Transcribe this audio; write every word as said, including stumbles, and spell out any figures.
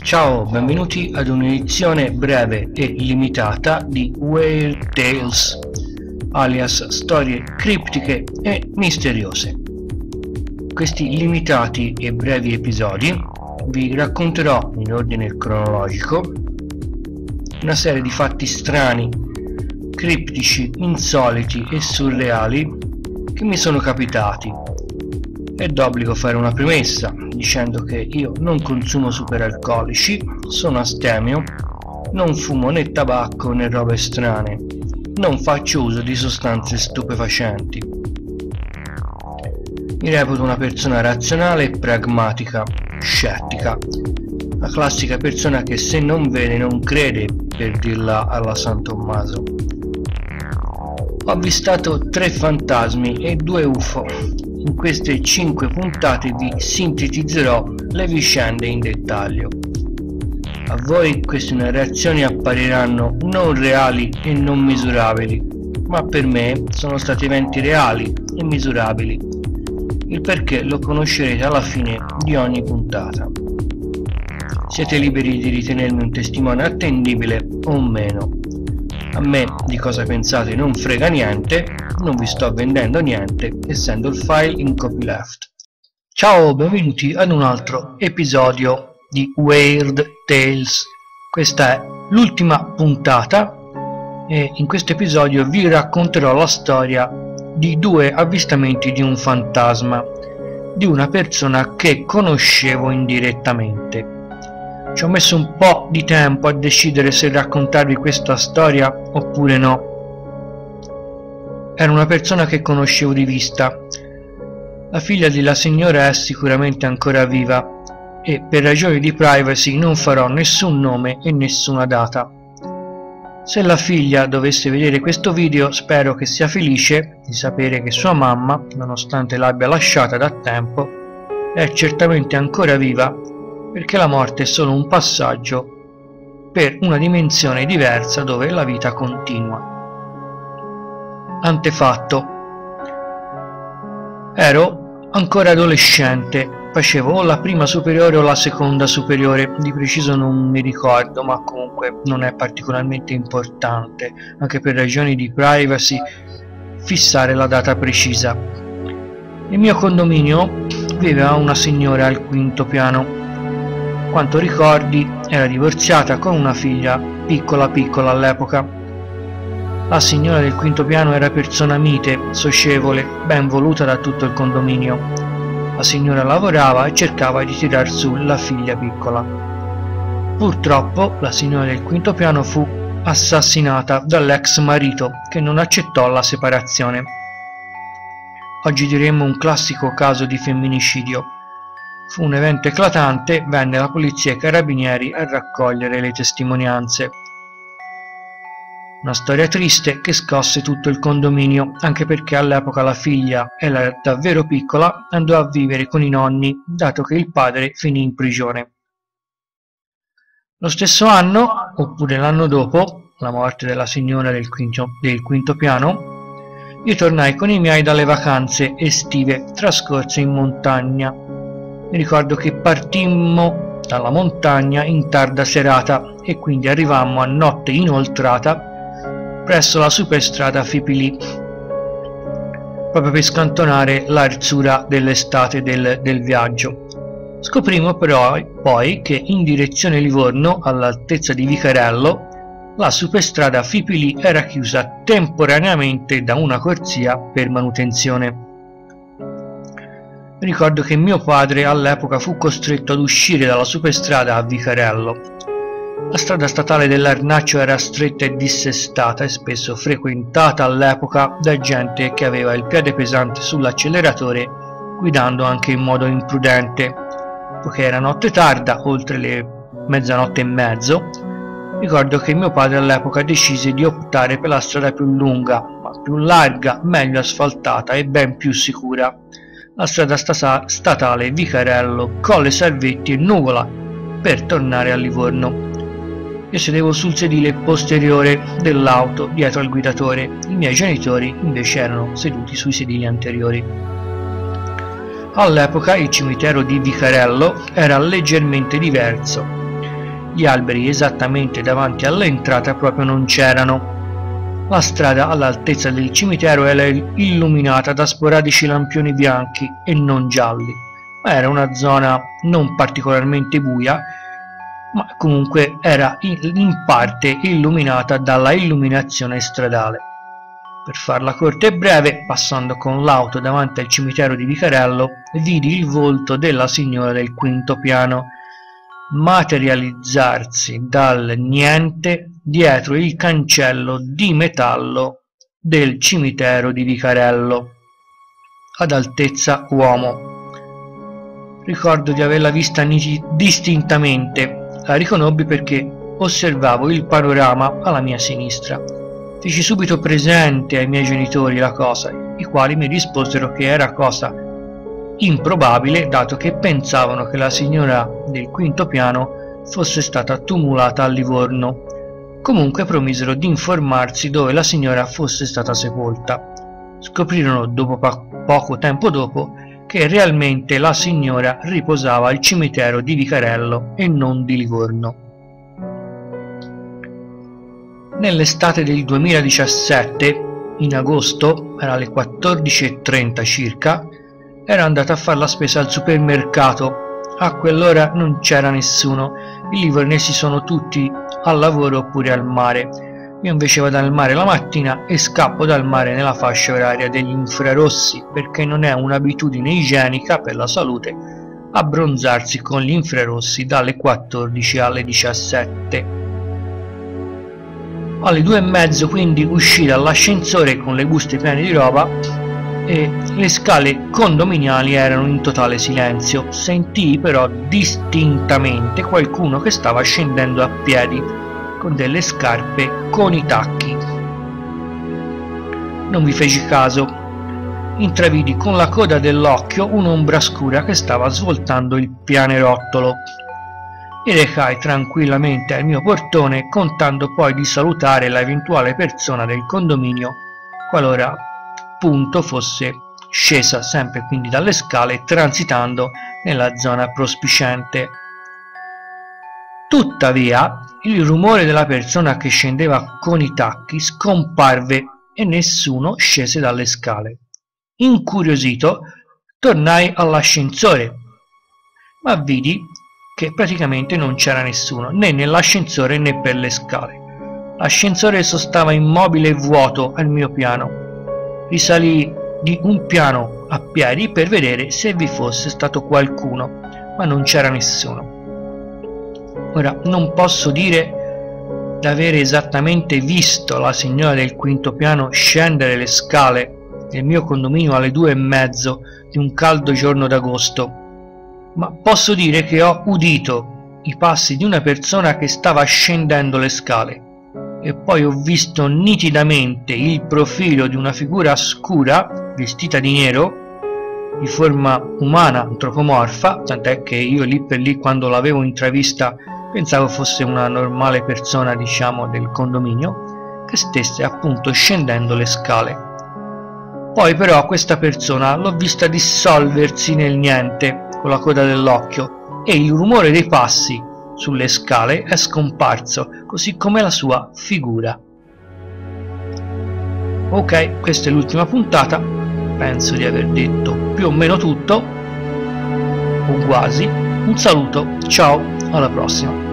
Ciao, benvenuti ad un'edizione breve e limitata di Weird Tales, alias storie criptiche e misteriose. Questi limitati e brevi episodi vi racconterò in ordine cronologico una serie di fatti strani, criptici, insoliti e surreali che mi sono capitati. È d'obbligo fare una premessa dicendo che io non consumo superalcolici, sono astemio, non fumo né tabacco né robe strane, non faccio uso di sostanze stupefacenti. Mi reputo una persona razionale e pragmatica, scettica, la classica persona che se non vede non crede, per dirla alla San Tommaso. Ho avvistato tre fantasmi e due U F O. In queste cinque puntate vi sintetizzerò le vicende in dettaglio. A voi queste narrazioni appariranno non reali e non misurabili, ma per me sono stati eventi reali e misurabili. Il perché lo conoscerete alla fine di ogni puntata. Siete liberi di ritenermi un testimone attendibile o meno. A me di cosa pensate non frega niente, non vi sto vendendo niente, essendo il file in copyleft. Ciao, benvenuti ad un altro episodio di Weird Tales. Questa è l'ultima puntata e in questo episodio vi racconterò la storia di due avvistamenti di un fantasma, di una persona che conoscevo indirettamente. Ci ho messo un po' di tempo a decidere se raccontarvi questa storia oppure no. Era una persona che conoscevo di vista. La figlia della signora è sicuramente ancora viva e per ragioni di privacy non farò nessun nome e nessuna data. Se la figlia dovesse vedere questo video, spero che sia felice di sapere che sua mamma, nonostante l'abbia lasciata da tempo, è certamente ancora viva, perché la morte è solo un passaggio per una dimensione diversa dove la vita continua. Antefatto. Ero ancora adolescente, facevo o la prima superiore o la seconda superiore, di preciso non mi ricordo, ma comunque non è particolarmente importante, anche per ragioni di privacy, fissare la data precisa. Nel mio condominio viveva una signora al quinto piano. Quanto ricordi, era divorziata con una figlia piccola piccola all'epoca. La signora del quinto piano era persona mite, socievole, ben voluta da tutto il condominio. La signora lavorava e cercava di tirar su la figlia piccola. Purtroppo la signora del quinto piano fu assassinata dall'ex marito, che non accettò la separazione. Oggi diremmo un classico caso di femminicidio. Fu un evento eclatante, venne la polizia e i carabinieri a raccogliere le testimonianze. Una storia triste che scosse tutto il condominio, anche perché all'epoca la figlia era davvero piccola e andò a vivere con i nonni, dato che il padre finì in prigione. Lo stesso anno, oppure l'anno dopo, la morte della signora del quinto, del quinto piano, io tornai con i miei dalle vacanze estive trascorse in montagna. Mi ricordo che partimmo dalla montagna in tarda serata e quindi arrivammo a notte inoltrata presso la superstrada Fipili, proprio per scantonare l'arzura dell'estate del, del viaggio. Scoprimmo però poi che in direzione Livorno, all'altezza di Vicarello, la superstrada Fipili era chiusa temporaneamente da una corsia per manutenzione. Ricordo che mio padre all'epoca fu costretto ad uscire dalla superstrada a Vicarello. La strada statale dell'Arnaccio era stretta e dissestata e spesso frequentata all'epoca da gente che aveva il piede pesante sull'acceleratore, guidando anche in modo imprudente. Poiché era notte tarda, oltre le mezzanotte e mezzo, ricordo che mio padre all'epoca decise di optare per la strada più lunga, ma più larga, meglio asfaltata e ben più sicura. La strada statale Vicarello, Colle Salvetti e Nuvola, per tornare a Livorno. Io sedevo sul sedile posteriore dell'auto dietro al guidatore, i miei genitori invece erano seduti sui sedili anteriori. All'epoca il cimitero di Vicarello era leggermente diverso. Gli alberi esattamente davanti all'entrata proprio non c'erano. La strada all'altezza del cimitero era illuminata da sporadici lampioni bianchi e non gialli, ma era una zona non particolarmente buia, ma comunque era in parte illuminata dalla illuminazione stradale. Per farla corta e breve, passando con l'auto davanti al cimitero di Vicarello, vidi il volto della signora del quinto piano materializzarsi dal niente dietro il cancello di metallo del cimitero di Vicarello, ad altezza uomo. Ricordo di averla vista distintamente, la riconobbi perché osservavo il panorama alla mia sinistra. Feci subito presente ai miei genitori la cosa, i quali mi risposero che era cosa improbabile, dato che pensavano che la signora del quinto piano fosse stata tumulata a Livorno. Comunque promisero di informarsi dove la signora fosse stata sepolta. Scoprirono dopo poco tempo dopo che realmente la signora riposava al cimitero di Vicarello e non di Livorno. Nell'estate del duemiladiciassette, in agosto, era alle quattordici e trenta circa, ero andato a fare la spesa al supermercato. A quell'ora non c'era nessuno, i livornesi sono tutti al lavoro oppure al mare. Io invece vado al mare la mattina e scappo dal mare nella fascia oraria degli infrarossi, perché non è un'abitudine igienica per la salute abbronzarsi con gli infrarossi dalle quattordici alle diciassette. Alle due e mezzo quindi uscii dall'ascensore con le buste piene di roba e le scale condominiali erano in totale silenzio. Sentii però distintamente qualcuno che stava scendendo a piedi con delle scarpe con i tacchi. Non vi feci caso. Intravidi con la coda dell'occhio un'ombra scura che stava svoltando il pianerottolo. Mi recai tranquillamente al mio portone, contando poi di salutare la eventuale persona del condominio qualora appunto fosse scesa sempre quindi dalle scale, transitando nella zona prospiciente. Tuttavia il rumore della persona che scendeva con i tacchi scomparve e nessuno scese dalle scale. Incuriosito tornai all'ascensore, ma vidi che praticamente non c'era nessuno, né nell'ascensore né per le scale. L'ascensore sostava immobile e vuoto al mio piano. Risalì di un piano a piedi per vedere se vi fosse stato qualcuno, ma non c'era nessuno. Ora, non posso dire di avere esattamente visto la signora del quinto piano scendere le scale del mio condominio alle due e mezzo di un caldo giorno d'agosto, ma posso dire che ho udito i passi di una persona che stava scendendo le scale e poi ho visto nitidamente il profilo di una figura scura vestita di nero, di forma umana antropomorfa, tant'è che io lì per lì quando l'avevo intravista pensavo fosse una normale persona, diciamo, del condominio, che stesse appunto scendendo le scale. Poi però questa persona l'ho vista dissolversi nel niente con la coda dell'occhio e il rumore dei passi sulle scale è scomparso, così come la sua figura. Ok, questa è l'ultima puntata, penso di aver detto più o meno tutto, o quasi. Un saluto, ciao, alla prossima.